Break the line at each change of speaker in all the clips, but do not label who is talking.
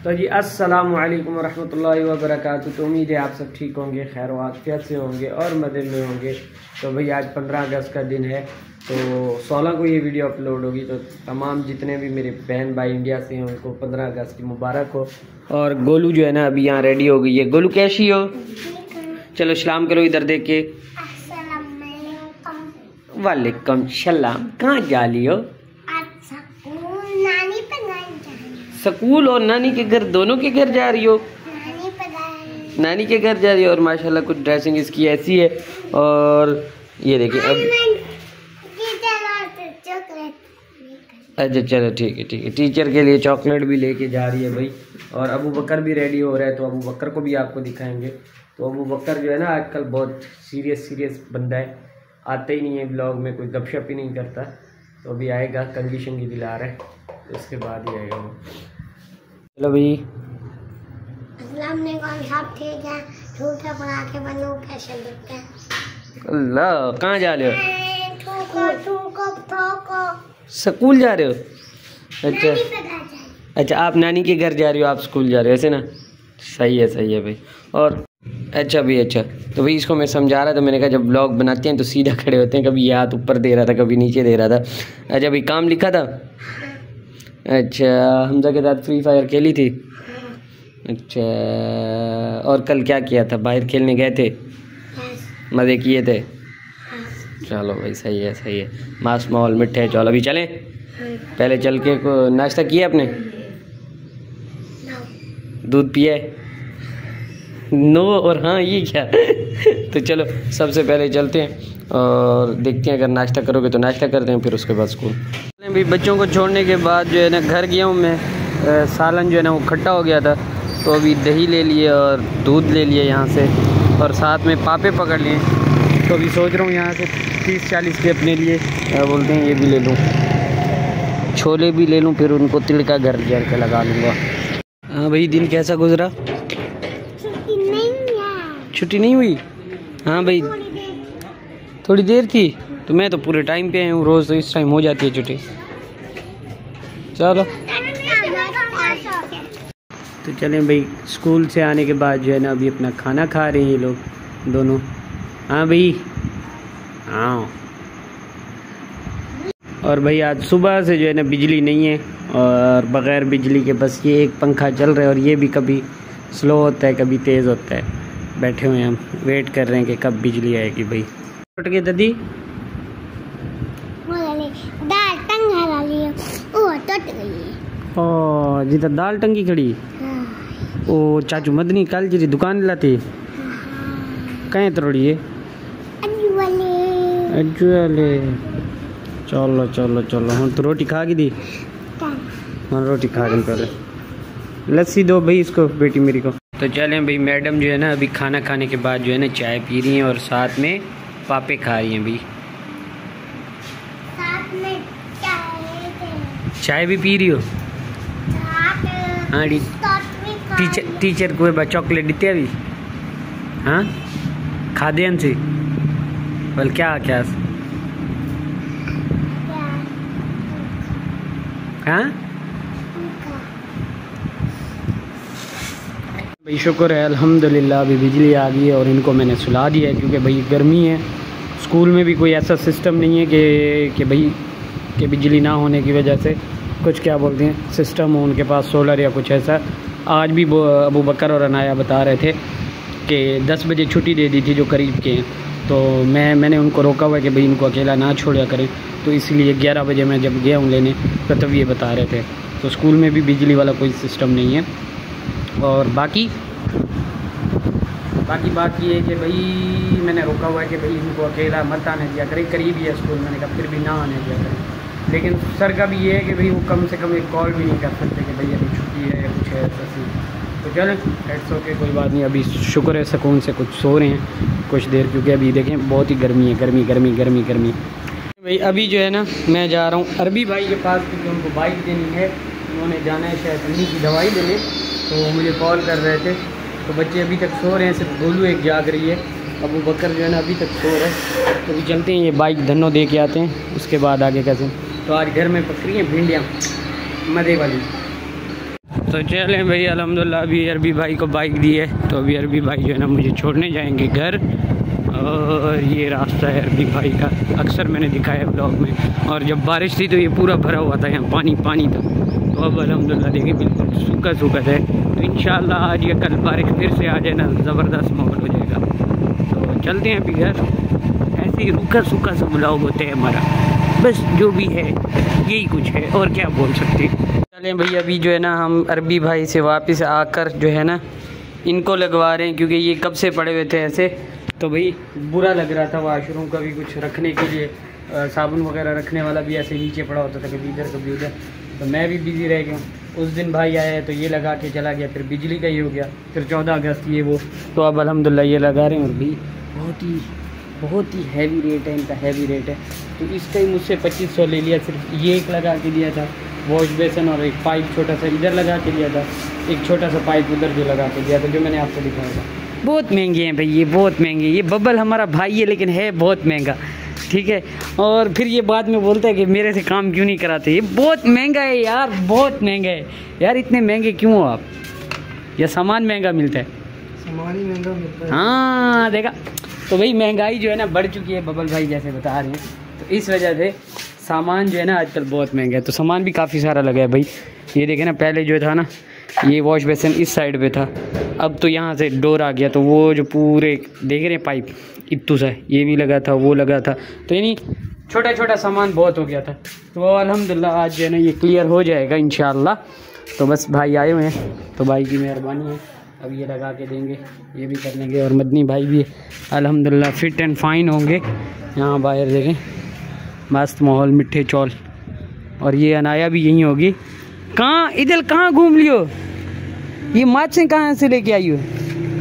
तो जी अस्सलाम वालेकुम रहमतुल्लाहि व बरकातुहू। तो उम्मीद है आप सब ठीक होंगे, खैर वाक़ियत से होंगे और मज़े में होंगे। तो भाई आज 15 अगस्त का दिन है, तो 16 को ये वीडियो अपलोड होगी। तो तमाम जितने भी मेरे बहन भाई इंडिया से हैं उनको 15 अगस्त की मुबारक हो। और गोलू जो है ना अभी यहाँ रेडी हो गई है। गोलू कैसी हो? चलो सलाम करो इधर देख के। वालेकुम सलाम। कहाँ जा रही हो? स्कूल और नानी के घर, दोनों के घर जा रही हो? नानी के घर जा रही हो। और माशाल्लाह कुछ ड्रेसिंग इसकी ऐसी है। और ये देखिए अब अच्छा चलो ठीक है टीचर के लिए चॉकलेट भी लेके जा रही है भाई। और अबू बकर भी रेडी हो रहा है, तो अबू बकर को भी आपको दिखाएंगे। तो अबू बकर जो है ना आजकल बहुत सीरियस बंदा है, आते ही नहीं है ब्लॉग में, कोई गपशप ही नहीं करता। तो अभी आएगा, कंडीशन की दिला रहा है, तो उसके बाद ही आएगा वो। चलो भाई
ठीक है, झूठा बना के बनो कैसे दिखते हैं।
अल्लाह कहाँ जा रहे हो? स्कूल जा रहे हो? अच्छा आप नानी के घर जा रही हो, आप स्कूल जा रहे हो ऐसे ना? सही है भाई। और अच्छा भाई अच्छा, तो भाई इसको मैं समझा रहा था, मैंने कहा जब ब्लॉग बनाते हैं तो सीधा खड़े होते हैं, कभी ये हाथ ऊपर दे रहा था कभी नीचे दे रहा था। अच्छा भाई काम लिखा था? अच्छा हमजा के साथ फ्री फायर खेली थी? अच्छा और कल क्या किया था? बाहर खेलने गए थे? मज़े किए थे? चलो भाई सही है। मास माहौल मिठे। चलो अभी चलें? पहले चल के को नाश्ता किया आपने? दूध पिया? नो और हाँ ये क्या? तो चलो सबसे पहले चलते हैं और देखते हैं, अगर नाश्ता करोगे तो नाश्ता करते हैं, फिर उसके बाद स्कूल। भाई बच्चों को छोड़ने के बाद जो है ना घर गया हूँ मैं। सालन जो है ना वो खट्टा हो गया था, तो अभी दही ले लिए और दूध ले लिए यहाँ से, और साथ में पापे पकड़ लिए। तो अभी सोच रहा हूँ यहाँ से 30-40 के अपने लिए बोलते हैं ये भी ले लूँ, छोले भी ले लूँ, फिर उनको तिलका घर के लगा लूँगा। हाँ भाई दिन कैसा गुजरा? छुट्टी नहीं हुई? हाँ भाई थोड़ी देर थी, तो मैं तो पूरे टाइम पे हूँ, रोज़ तो इस टाइम हो जाती है छुट्टी। चलो तो चलें भाई। स्कूल से आने के बाद जो है ना अभी अपना खाना खा रहे हैं ये लोग दोनों। हाँ भाई हाँ। और भाई आज सुबह से जो है ना बिजली नहीं है, और बग़ैर बिजली के बस ये एक पंखा चल रहा है, और ये भी कभी स्लो होता है कभी तेज़ होता है। बैठे हुए हैं हम, वेट कर रहे हैं कि कब बिजली आएगी भाई। टूट गई दादी
दाल टंग हरा लिया, ओ टूट गई।
ओ जिधर दाल टंगी खड़ी। ओ चाचू मदनी कल जी दुकान लाती कहीं तोड़ी है अजुआले। चलो हम तो रोटी खा गई थी। हाँ रोटी खा गई, पहले लस्सी दो भाई इसको, बेटी मेरी को। तो चलें भाई, मैडम जो है ना अभी खाना खाने के बाद जो है ना चाय पी रही हैं और साथ में पापे खा रही हैं भाई।
साथ में
चाय भी पी रही हो? हाँ टीचर को चॉकलेट देते अभी? हाँ खादे से बोल क्या हाँ भाई शुक्र है अल्हम्दुलिल्लाह अभी बिजली आ गई है, और इनको मैंने सुला दिया है, क्योंकि भाई गर्मी है। स्कूल में भी कोई ऐसा सिस्टम नहीं है कि भाई कि बिजली ना होने की वजह से कुछ क्या बोलते हैं सिस्टम हो उनके पास, सोलर या कुछ ऐसा। आज भी अबू बकर और अनाया बता रहे थे कि 10 बजे छुट्टी दे दी थी जो करीब के हैं, तो मैंने उनको रोका हुआ है कि भाई इनको अकेला ना छोड़ा करें, तो इसलिए 11 बजे मैं जब गया हूँ लेने तो तब ये बता रहे थे। तो स्कूल में भी बिजली वाला कोई सिस्टम नहीं है। और बाकी बात ये है कि भाई मैंने रोका हुआ है कि भाई इनको अकेला मत आने दिया करें, करीब ही है स्कूल, मैंने कहा फिर भी ना आने दिया करें। लेकिन सर का भी ये है कि भाई वो कम से कम एक कॉल भी नहीं कर सकते कि भाई अभी छुट्टी है या कुछ है ऐसा सी। तो चलें इट्स ओके, कोई बात नहीं। अभी शुक्र है सुकून से कुछ सो रहे हैं कुछ देर, क्योंकि अभी देखें बहुत ही गर्मी है, गर्मी भाई। अभी जो है ना मैं जा रहा हूँ अरबी भाई के पास, क्योंकि उनको बाइक देनी है, उन्होंने जाना है शायद अन्नी की दवाई देने, तो मुझे कॉल कर रहे थे। तो बच्चे अभी तक सो रहे हैं, सिर्फ गोलू एक जाग रही है, अबू बकर जो है ना अभी तक सो रहे हैं। तो अभी चलते हैं, ये बाइक धन्नो दे के आते हैं, उसके बाद आगे कैसे। तो आज घर में पक रही हैं भिंडियाँ मज़े वाली। तो चलें भाई, अल्हम्दुलिल्लाह अभी अरबी भाई को बाइक दी है, तो अभी अरबी भाई जो है ना मुझे छोड़ने जाएंगे घर। और ये रास्ता है अरबी भाई का, अक्सर मैंने दिखाया ब्लॉग में। और जब बारिश थी तो ये पूरा भरा हुआ था, यहाँ पानी पानी था। तो अब अल्हम्दुलिल्लाह देखिए बिल्कुल सूखा सूखा है। तो इंशाल्लाह आज या कल बारिश फिर से आ जाए ना, ज़बरदस्त माहौल हो जाएगा। तो चलते हैं अभी घर। ऐसे ही रूखा सूखा सा ब्लॉग होता है हमारा, बस जो भी है यही कुछ है, और क्या बोल सकते हैं। चलें भाई, अभी जो है ना हम अरबी भाई से वापस आकर जो है ना इनको लगवा रहे हैं, क्योंकि ये कब से पड़े हुए थे ऐसे। तो भाई बुरा लग रहा था, वाशरूम का भी कुछ रखने के लिए साबुन वगैरह रखने वाला भी ऐसे नीचे पड़ा होता था, कभी इधर कभी उधर। तो मैं भी बिज़ी रह गया। उस दिन भाई आया तो ये लगा के चला गया, फिर बिजली का ही हो गया, फिर 14 अगस्त ये वो। तो अब अल्हम्दुलिल्लाह ये लगा रहे हैं। और भी बहुत ही हैवी रेट है इनका, हैवी रेट है। तो इसका ही मुझसे 2500 ले लिया, सिर्फ ये एक लगा के दिया था वॉश बेसन, और एक पाइप छोटा सा इधर लगा के दिया था, एक छोटा सा पाइप उधर जो लगा के दिया था, जो मैंने आपको दिखाया था। बहुत महंगे हैं भाई ये, बहुत महंगे। ये बबल हमारा भाई है लेकिन है बहुत महंगा, ठीक है। और फिर ये बाद में बोलता है कि मेरे से काम क्यों नहीं कराते। ये बहुत महंगा है यार, बहुत महंगा है यार। इतने महंगे क्यों हो आप? या सामान महंगा मिलता है?
सामान ही महंगा मिलता है।
हाँ देखा। तो भाई महंगाई जो है ना बढ़ चुकी है, बबल भाई जैसे बता रहे हैं। तो इस वजह से सामान जो है ना आजकल बहुत महंगा है। तो सामान भी काफ़ी सारा लगा है भाई। ये देखे ना, पहले जो था ना ये वॉश बेसिन इस साइड पे था, अब तो यहाँ से डोर आ गया। तो वो जो पूरे देख रहे हैं पाइप इत्तू सा, ये भी लगा था, वो लगा था। तो यानी छोटा छोटा सामान बहुत हो गया था। तो अल्हम्दुलिल्लाह आज जो है ना ये क्लियर हो जाएगा इंशाल्लाह। तो बस भाई आए हुए हैं, तो भाई की मेहरबानी है। अब ये लगा के देंगे, ये भी कर लेंगे। और मदनी भाई भी अल्हम्दुलिल्लाह फिट एंड फाइन होंगे। यहाँ बाहर देखें मस्त माहौल, मिठे चौल। और ये अनाया भी यहीं होगी। कहाँ इधर कहाँ घूम लियो? ये माछें कहाँ से लेके आई हो?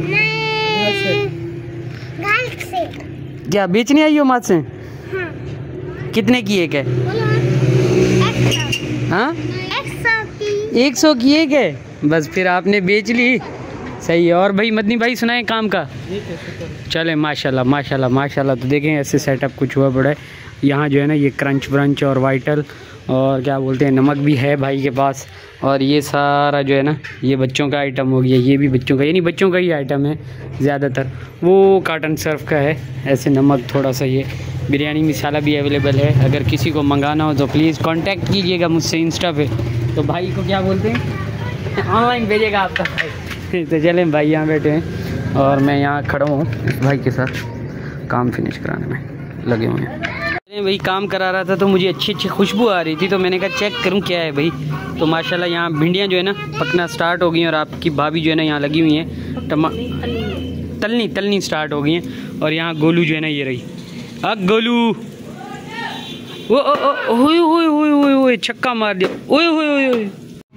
क्या बेचने आई हो माछें?
हाँ।
कितने की एक है?
100
हाँ
100
की एक है। बस फिर आपने बेच ली, सही है। और भाई मदनी भाई सुनाए काम का? चले माशाल्लाह माशाल्लाह माशाल्लाह। तो देखें ऐसे सेटअप कुछ हुआ पड़ा है यहाँ जो है ना। ये क्रंच ब्रंच और वाइटल और क्या बोलते हैं नमक भी है भाई के पास। और ये सारा जो है ना ये बच्चों का आइटम हो गया, ये भी बच्चों का, यानी बच्चों का ही आइटम है ज़्यादातर। वो कार्टन सर्फ का है ऐसे नमक थोड़ा सा। ये बिरयानी मसाला भी अवेलेबल है, अगर किसी को मंगाना हो तो प्लीज़ कांटेक्ट कीजिएगा मुझसे इंस्टा पे। तो भाई को क्या बोलते हैं, ऑनलाइन भेजेगा आपका भाई। तो चलें भाई यहाँ बैठे हैं और मैं यहाँ खड़ा हूँ भाई के साथ, काम फिनिश कराने में लगे हुए हैं। भाई काम करा रहा था तो मुझे अच्छी अच्छी खुशबू आ रही थी, तो मैंने कहा चेक करूं क्या है भाई। तो माशाल्लाह यहाँ भिंडियाँ जो है ना पकना स्टार्ट हो गई हैं। और आपकी भाभी जो है ना यहाँ लगी हुई हैं तलनी स्टार्ट हो गई हैं। और यहाँ गोलू जो है ना ये रही, गोलू ओ छक्का मार दिया, ओए।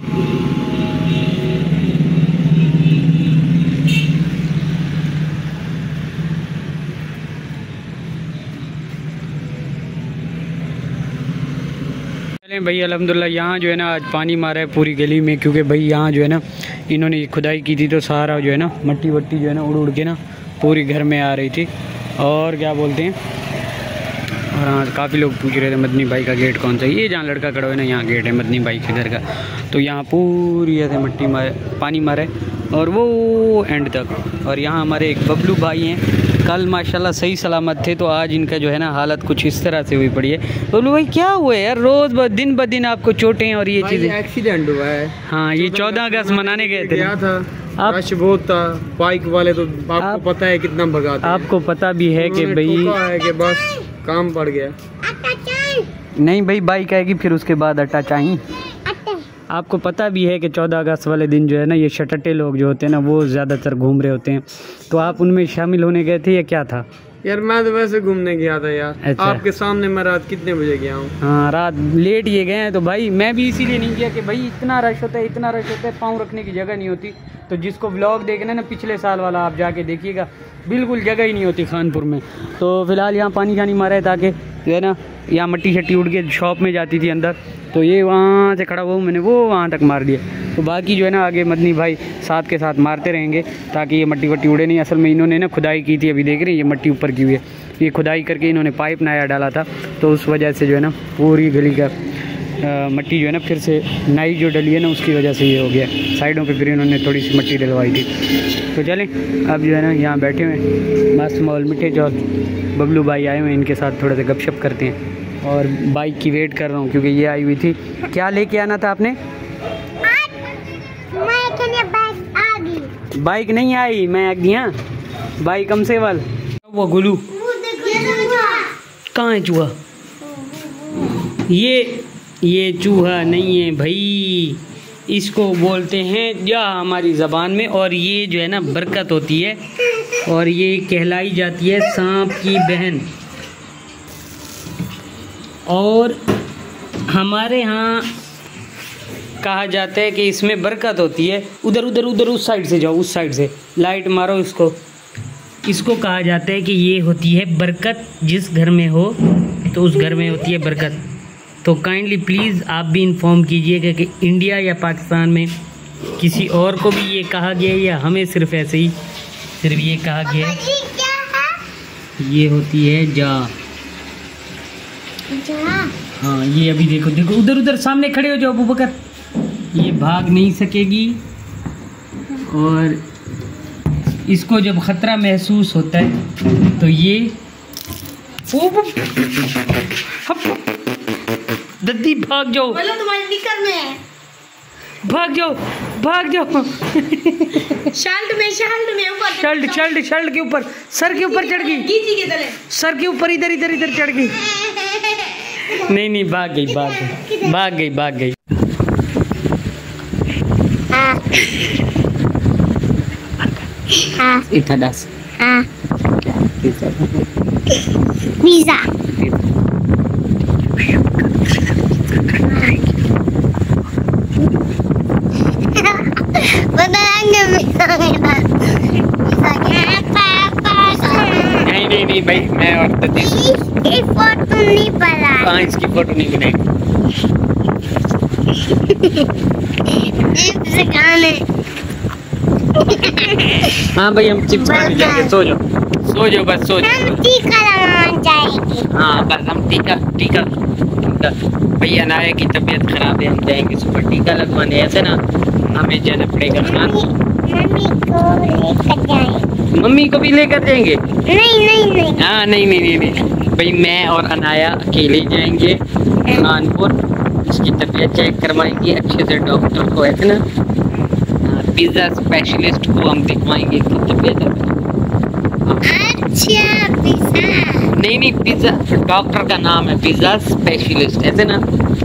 भाई अल्हम्दुलिल्लाह यहाँ जो है ना आज पानी मारा है पूरी गली में, क्योंकि भाई यहाँ जो है ना इन्होंने खुदाई की थी तो सारा जो है ना मट्टी वट्टी जो है ना उड़ के ना पूरी घर में आ रही थी। और क्या बोलते हैं, और हाँ काफ़ी लोग पूछ रहे थे मदनी भाई का गेट कौन सा है। ये जहाँ लड़का खड़ा है ना यहाँ गेट है मदनी भाई के घर का। तो यहाँ पूरी ऐसे मट्टी मारे पानी मारे और वो एंड तक। और यहाँ हमारे एक बबलू भाई हैं, कल माशाल्लाह सही सलामत थे, तो आज इनका जो है ना हालत कुछ इस तरह से हुई पड़ी है। बबलू भाई क्या हुआ है यार, रोज़ दिन ब दिन आपको चोटें और ये चीज़ें?
एक्सीडेंट हुआ है।
हाँ ये 14 अगस्त मनाने गए थे।
गया था, रश बहुत था, बाइक वाले तो आपको पता है कितना भगाते हैं।
आपको पता भी है कि भाई
है कि बस काम पड़ गया।
नहीं भाई बाइक आएगी फिर उसके बाद आटा चाहिए। आपको पता भी है कि 14 अगस्त वाले दिन जो है ना ये शटटे लोग जो होते हैं ना वो ज़्यादातर घूम रहे होते हैं। तो आप उनमें शामिल होने गए थे या क्या था?
यार मैं तो वैसे घूमने गया था यार।
अच्छा।
आपके सामने मैं रात कितने बजे गया हूँ?
हाँ रात लेट ये गए हैं। तो भाई मैं भी इसीलिए नहीं गया कि भाई इतना रश होता है, पाँव रखने की जगह नहीं होती। तो जिसको व्लॉग देखना ना पिछले साल वाला आप जाके देखिएगा, बिल्कुल जगह ही नहीं होती खानपुर में। तो फिलहाल यहाँ पानी शानी मारा है ताकि जो है ना यहाँ मट्टी शट्टी उड़ के शॉप में जाती थी अंदर। तो ये वहाँ से खड़ा हुआ मैंने वो वहाँ तक मार दिया। तो बाकी जो है ना आगे मदनी भाई साथ के साथ मारते रहेंगे ताकि ये मट्टी वट्टी उड़े नहीं। असल में इन्होंने ना खुदाई की थी, अभी देख रहे हैं ये मट्टी ऊपर की हुई है। ये खुदाई करके इन्होंने पाइप नया डाला था, तो उस वजह से जो है ना पूरी गली का मट्टी जो है ना फिर से नई जो डली है ना उसकी वजह से ये हो गया। साइडों पे फिर इन्होंने थोड़ी सी मट्टी डलवाई थी। तो चलें अब जो है ना यहाँ बैठे हुए मस्त मॉल मिठे और बबलू भाई आए हुए, इनके साथ थोड़ा सा गपशप करते हैं। और बाइक की वेट कर रहा हूँ क्योंकि ये आई हुई थी। क्या लेके आना था आपने? बाइक नहीं आई, मैं आ गया बाइक कम से वाल। वो गुलू कहाँ है चूहा? ये चूहा नहीं है भाई, इसको बोलते हैं जा हमारी ज़बान में। और ये जो है ना बरकत होती है और ये कहलाई जाती है सांप की बहन। और हमारे यहाँ कहा जाता है कि इसमें बरकत होती है। उधर उधर उधर उस साइड से जाओ, उस साइड से लाइट मारो इसको कहा जाता है कि ये होती है बरकत। जिस घर में हो तो उस घर में होती है बरकत। तो काइंडली प्लीज़ आप भी इन्फॉर्म कीजिएगा कि इंडिया या पाकिस्तान में किसी और को भी ये कहा गया है या हमें सिर्फ ऐसे ही सिर्फ ये कहा गया है। ये होती है जा। हाँ ये अभी देखो देखो उधर उधर सामने खड़े हो जाओ अबू बकर, ये भाग नहीं सकेगी। और इसको जब ख़तरा महसूस होता है तो ये दद्दी भाग जाओ,
तुम्हारी निकर में है,
भाग जाओ भाग जाओ।
शर्ट में ऊपर
शर्ट के ऊपर, सर के ऊपर चढ़ गई, सर के ऊपर इधर इधर इधर चढ़ गई। नहीं भाग गई। इतना दस
पिज़्ज़ा
नहीं भाई मैं और
फोटो नहीं पड़ा।
कहाँ इसकी फोटो नहीं बनाई? हाँ भाई हम चिप्स खाने जाएंगे। सो जाओ बस सो जाओ। हाँ बस हम टीका भैया अनाया की तबीयत खराब है, हम जाएंगे सुबह टीका लगवाने। ऐसे ना हमें जाना पड़ेगा। मम्मी को भी लेकर जाएंगे?
नहीं
हाँ नहीं भाई मैं और अनाया अकेले जाएंगे कानपुर। इसकी तबीयत चेक करवाएंगे अच्छे से डॉक्टर को, ऐसे ना पिज़्ज़ा स्पेशलिस्ट को हम दिखवाएंगे इसकी तबीयत है। नहीं पिज़्ज़ा डॉक्टर का नाम है पिज़्ज़ा स्पेशलिस्ट, ऐसे ना।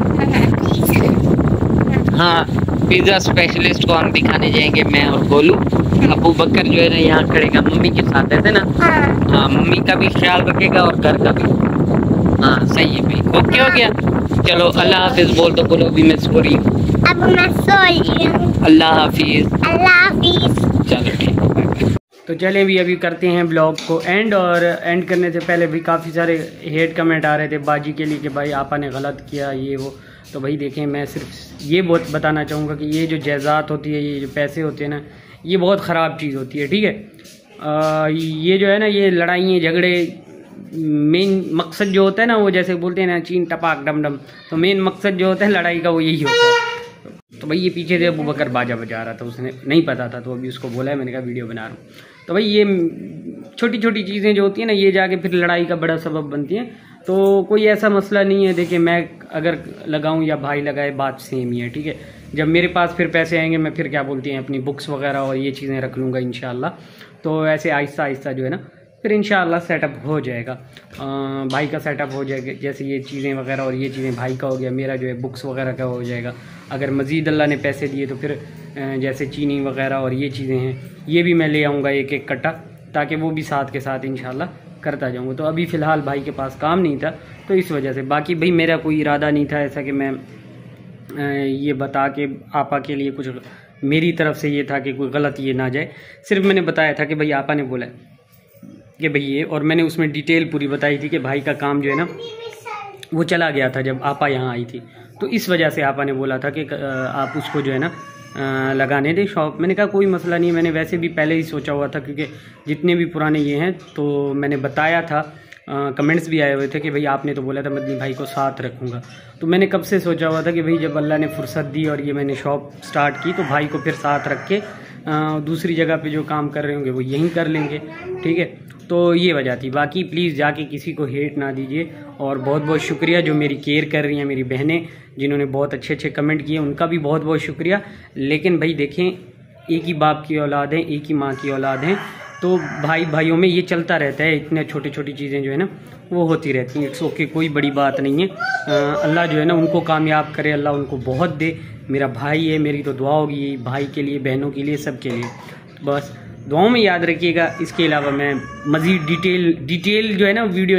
हाँ पिज़्ज़ा स्पेशलिस्ट को हम दिखाने जाएंगे मैं और गोलू। अबू बकर जो है ना यहाँ खड़ेगा मम्मी के साथ, ऐसे ना। हाँ मम्मी का भी ख्याल रखेगा और घर का भी। हाँ सही है भाई, ओके हो गया। चलो अल्लाह हाफिज बोल दो। बोलो भी मैं सो रही हूँ।
अब मैं सो रही हूँ।
अल्लाह हाफिज। चलो ठीक है।
तो चलें भी अभी करते हैं ब्लॉग को एंड। और एंड करने से पहले भी काफ़ी सारे हेट कमेंट आ रहे थे बाजी के लिए कि भाई आपा ने गलत किया ये वो। तो भाई देखें मैं सिर्फ ये बहुत बताना चाहूँगा कि ये जो जायदाद होती है, ये जो पैसे होते हैं ना, ये बहुत ख़राब चीज़ होती है, ठीक है। ये जो है ना ये लड़ाइयाँ झगड़े मेन मकसद जो होता है ना, वो जैसे बोलते हैं ना चीन टपाक डम डम, तो मेन मकसद जो होता है लड़ाई का वो यही होता है। तो भाई ये पीछे से अबू बकर बाजा बजा रहा था, उसने नहीं पता था तो अभी उसको बोला है, मैंने कहा वीडियो बना रहा हूँ। तो भाई ये छोटी छोटी चीज़ें जो होती हैं ना ये जाके फिर लड़ाई का बड़ा सबब बनती हैं। तो कोई ऐसा मसला नहीं है। देखिए मैं अगर लगाऊं या भाई लगाए बात सेम ही है, ठीक है। जब मेरे पास फिर पैसे आएंगे मैं फिर क्या बोलती हैं अपनी बुक्स वगैरह और ये चीज़ें रख लूँगा इंशाल्लाह। तो ऐसे आहिस्ता आहिस्ता जो है ना फिर इंशाल्लाह सेटअप हो जाएगा। भाई का सेटअप हो जाएगा, जैसे ये चीज़ें वगैरह और ये चीज़ें भाई का हो गया, मेरा जो है बुक्स वगैरह का हो जाएगा। अगर मज़ीद अल्लाह ने पैसे दिए तो फिर जैसे चीनी वगैरह और ये चीज़ें हैं ये भी मैं ले आऊँगा एक एक कट्टा, ताकि वो भी साथ के साथ इंशाल्लाह करता जाऊँगा। तो अभी फ़िलहाल भाई के पास काम नहीं था तो इस वजह से, बाकी भाई मेरा कोई इरादा नहीं था ऐसा कि मैं ये बता के आपा के लिए कुछ, मेरी तरफ से ये था कि कोई गलत ये ना जाए। सिर्फ मैंने बताया था कि भाई आपा ने बोला कि भाई ये, और मैंने उसमें डिटेल पूरी बताई थी कि भाई का काम जो है ना वो चला गया था जब आपा यहाँ आई थी। तो इस वजह से आपा ने बोला था कि आप उसको जो है ना लगाने दें शॉप। मैंने कहा कोई मसला नहीं है, मैंने वैसे भी पहले ही सोचा हुआ था क्योंकि जितने भी पुराने ये हैं तो मैंने बताया था कमेंट्स भी आए हुए थे कि भाई आपने तो बोला था मदनी भाई को साथ रखूँगा। तो मैंने कब से सोचा हुआ था कि भाई जब अल्लाह ने फुर्सत दी और ये मैंने शॉप स्टार्ट की तो भाई को फिर साथ रख के दूसरी जगह पे जो काम कर रहे होंगे वो यहीं कर लेंगे, ठीक है। तो ये वजह थी। बाकी प्लीज़ जाके किसी को हेट ना दीजिए, और बहुत बहुत शुक्रिया जो मेरी केयर कर रही हैं मेरी बहनें, जिन्होंने बहुत अच्छे अच्छे कमेंट किए, उनका भी बहुत बहुत शुक्रिया। लेकिन भाई देखें, एक ही बाप की औलाद हैं, एक ही माँ की औलाद हैं, तो भाई भाइयों में ये चलता रहता है। इतने छोटी छोटी चीज़ें जो है ना वो होती रहती हैं। इट्स ओके, कोई बड़ी बात नहीं है। अल्लाह जो है ना उनको कामयाब करे, अल्लाह उनको बहुत दे। मेरा भाई है, मेरी तो दुआ होगी भाई के लिए, बहनों के लिए, सब के लिए। बस दुआओं में याद रखिएगा। इसके अलावा मैं मज़ीद डिटेल जो है ना वीडियो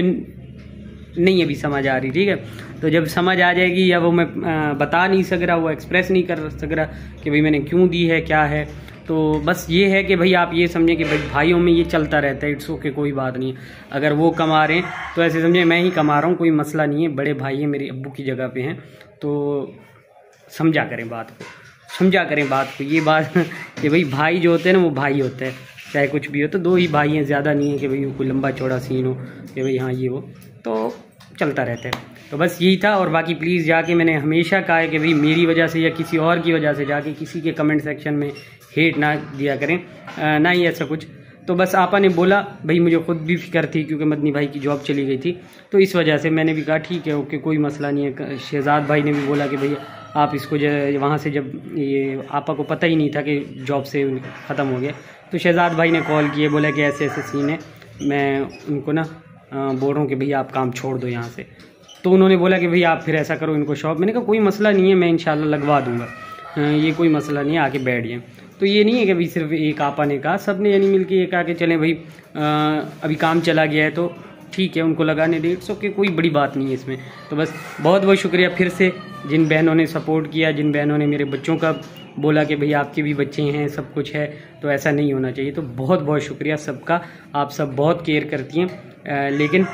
नहीं अभी समझ आ रही, ठीक है। तो जब समझ आ जाएगी, या वो मैं बता नहीं सक रहा, वो एक्सप्रेस नहीं कर सक रहा कि भाई मैंने क्यों दी है, क्या है, तो बस ये है कि भाई आप ये समझें कि भाई भाइयों में ये चलता रहता है। इट्स ओके, कोई बात नहीं है। अगर वो कमा रहे हैं तो ऐसे समझे मैं ही कमा रहा हूँ, कोई मसला नहीं है। बड़े भाई हैं, मेरे अब्बू की जगह पे हैं, तो समझा करें बात को, समझा करें बात को। ये बात कि भाई भाई जो होते हैं ना वो भाई होते हैं, चाहे कुछ भी हो। तो 2 ही भाई हैं, ज़्यादा नहीं है कि भाई कोई लंबा चौड़ा सीन हो कि भाई हाँ ये वो, तो चलता रहता है। तो बस यही था। और बाकी प्लीज़ जाके, मैंने हमेशा कहा है कि भाई मेरी वजह से या किसी और की वजह से जाके किसी के कमेंट सेक्शन में हेट ना दिया करें, ना ही ऐसा कुछ। तो बस आपा ने बोला, भाई मुझे खुद भी फिक्र थी क्योंकि मदनी भाई की जॉब चली गई थी, तो इस वजह से मैंने भी कहा ठीक है, ओके, कोई मसला नहीं है। शहजाद भाई ने भी बोला कि भाई आप इसको वहाँ से, जब ये आपा को पता ही नहीं था कि जॉब से ख़त्म हो गया, तो शहजाद भाई ने कॉल किए, बोला कि ऐसे ऐसे सीन है, मैं उनको ना बोल रहा हूँ कि भैया आप काम छोड़ दो यहाँ से। तो उन्होंने बोला कि भैया आप फिर ऐसा करो, इनको शॉप। मैंने कहा कोई मसला नहीं है, मैं इंशाल्लाह लगवा दूँगा, ये कोई मसला नहीं है, आके बैठ जाए। तो ये नहीं है कि भाई सिर्फ एक आपा ने कहा, सब ने यानी मिल के ये कहा कि चलें भाई अभी काम चला गया है तो ठीक है, उनको लगाने दे। इट्स ओके, कोई बड़ी बात नहीं है इसमें। तो बस बहुत बहुत शुक्रिया फिर से जिन बहनों ने सपोर्ट किया, जिन बहनों ने मेरे बच्चों का बोला कि भाई आपके भी बच्चे हैं, सब कुछ है, तो ऐसा नहीं होना चाहिए। तो बहुत बहुत शुक्रिया सबका, आप सब बहुत केयर करती हैं। लेकिन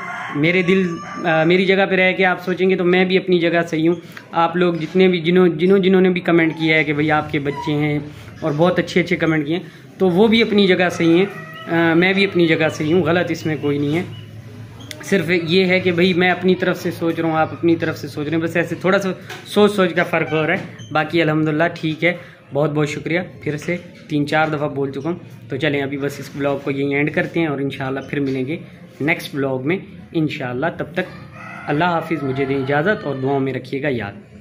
मेरी जगह पे रह के आप सोचेंगे तो मैं भी अपनी जगह सही हूँ। आप लोग जितने भी जिन्होंने भी कमेंट किया है कि भाई आपके बच्चे हैं, और बहुत अच्छे अच्छे कमेंट किए हैं, तो वो भी अपनी जगह सही हैं, मैं भी अपनी जगह सही हूँ, गलत इसमें कोई नहीं है। सिर्फ ये है कि भाई मैं अपनी तरफ से सोच रहा हूँ, आप अपनी तरफ से सोच रहे हैं, बस ऐसे थोड़ा सा सोच का फ़र्क हो रहा है। बाकी अल्हम्दुलिल्लाह ठीक है। बहुत बहुत शुक्रिया, फिर से 3-4 दफ़ा बोल चुका हूँ। तो चलें अभी बस इस ब्लॉग को यहीं एंड करते हैं, और इंशाल्लाह फिर मिलेंगे नेक्स्ट ब्लॉग में इंशाल्लाह। तब तक अल्लाह हाफिज़, मुझे दें इजाज़त, और दुआओं में रखिएगा याद।